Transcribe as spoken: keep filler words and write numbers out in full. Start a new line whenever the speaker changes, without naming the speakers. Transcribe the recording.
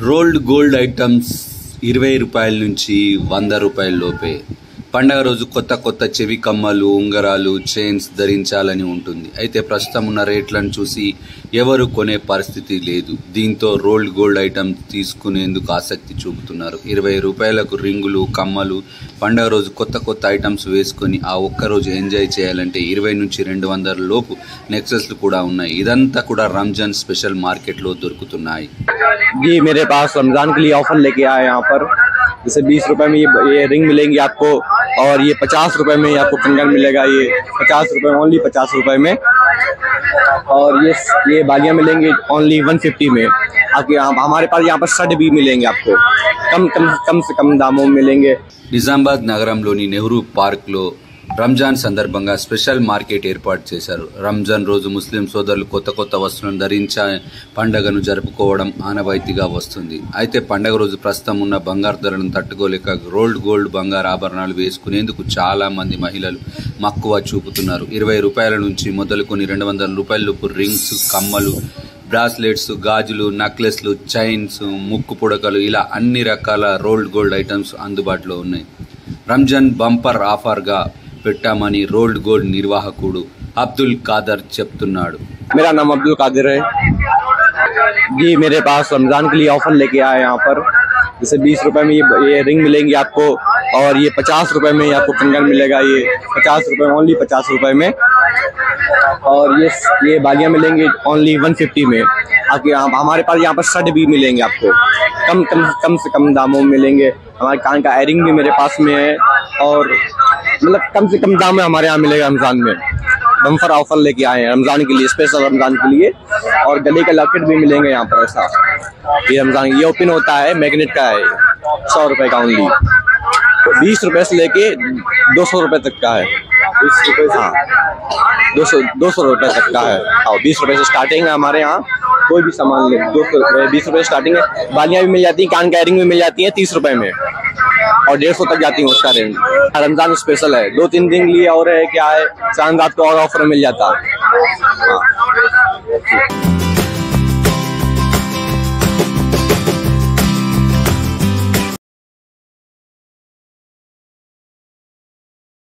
Rolled gold items ఇరవై రూపాయల నుంచి వంద రూపాయల లోపే. పండగ రోజు కొత్త కొత్త చెవి కమ్మలు, ఉంగరాలు, చైన్స్ ధరించాలని ఉంటుంది. అయితే ప్రస్తుతం ఉన్న రేట్లను చూసి ఎవరు కొనే పరిస్థితి లేదు. దీంతో రోల్డ్ గోల్డ్ ఐటమ్స్ తీసుకునేందుకు ఆసక్తి చూపుతున్నారు. ఇరవై రూపాయలకు రింగులు, కమ్మలు, పండగ రోజు కొత్త కొత్త ఐటమ్స్ వేసుకొని ఆ ఒక్కరోజు ఎంజాయ్ చేయాలంటే ఇరవై నుంచి రెండు వందల లోపు నెక్సెస్లు కూడా ఉన్నాయి. ఇదంతా కూడా రంజాన్ స్పెషల్ మార్కెట్లో దొరుకుతున్నాయి.
जी मेरे पास रमज़ान के लिए ऑफर लेके आए यहाँ पर। जैसे बीस रुपए में ये ये रिंग मिलेंगी आपको, और ये पचास रुपए में आपको कंगन मिलेगा। ये पचास रुपए ओनली पचास रुपए में। और ये ये बालियाँ मिलेंगी ओनली वन फिफ्टी में। आके हमारे पास यहाँ पर शर्ट भी मिलेंगे आपको कम कम कम से कम दामों में मिलेंगे।
నిజామాబాద్ నగరంలోని నెహ్రూ పార్క్లో రంజాన్ సందర్భంగా స్పెషల్ మార్కెట్ ఏర్పాటు చేశారు. రంజాన్ రోజు ముస్లిం సోదరులు కొత్త కొత్త వస్తువులను ధరించి పండుగను జరుపుకోవడం ఆనవాయితీగా వస్తుంది. అయితే పండుగ రోజు ప్రస్తుతం ఉన్న బంగారు ధరలను తట్టుకోలేక రోల్డ్ గోల్డ్ బంగారు ఆభరణాలు వేసుకునేందుకు చాలా మంది మహిళలు మక్కువ చూపుతున్నారు. ఇరవై రూపాయల నుంచి మొదలుకొని రెండు వందల రూపాయల లోపు రింగ్స్, కమ్మలు, బ్రాస్లెట్స్, గాజులు, నెక్లెస్లు, చైన్స్, ముక్కు పుడకలు, ఇలా అన్ని రకాల రోల్డ్ గోల్డ్ ఐటమ్స్ అందుబాటులో ఉన్నాయి. రంజాన్ బంపర్ ఆఫర్గా పెట్టామని రోల్డ్ గోల్డ్ నిర్వాహకుడు అబ్దుల్ కాదర్ చెప్తున్నాడు.
मेरा नाम अब्दुल कादिर है जी। मेरे पास रमज़ान के लिए ऑफर लेके आए यहाँ पर। जैसे बीस रुपए में ये ये रिंग मिलेंगी आपको, और ये पचास रुपए में आपको कंगन मिलेगा। ये पचास रुपए ओनली पचास रुपए में। और ये ये बालियाँ मिलेंगी ओनली वन फिफ्टी में। आके हमारे पास यहाँ पर शर्ट भी मिलेंगे आपको कम कम कम से कम दामों में मिलेंगे। हमारे कान का एयरिंग भी मेरे पास में है, और मतलब कम से कम दाम में हमारे यहाँ मिलेगा। रमज़ान में बम्पर ऑफर लेके आए हैं रमज़ान के लिए, स्पेशल रमज़ान के लिए। और गले का लॉकेट भी मिलेंगे यहाँ पर। ऐसा ये रमज़ान ये ओपन होता है, मैग्नेट का है, सौ रुपये का ओनली। बीस रुपये से लेके दो सौ रुपये तक का है। बीस रुपये हाँ दो सौ दो सौ रुपये तक का है। हाँ बीस रुपये से स्टार्टिंग है हमारे यहाँ। कोई भी सामान ले दो सौ रुपये बीस रुपये स्टार्टिंग है। बालियाँ भी मिल जाती हैं, कान का एयरिंग भी मिल जाती है तीस रुपये में, और डेढ़ सौ तक जाती है उसका रेंज। रमजान स्पेशल है, दो तीन दिन लिए और है क्या है, चांद रात को और ऑफर मिल जाता है। हाँ